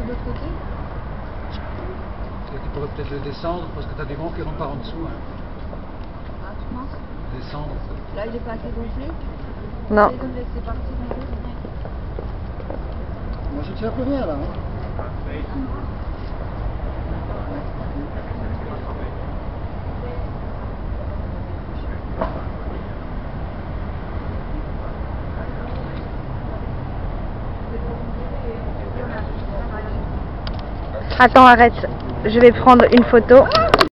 de l'autre côté? Tu pourrais peut-être le descendre parce que tu as des vents qui rentrent par en dessous. Hein. Ah, tu penses? Descendre. Là, il est pas assez gonflé? Non. Essaye de me laisser partir un peu. Moi je tiens plus rien là. Hein. Attends, arrête. Je vais prendre une photo.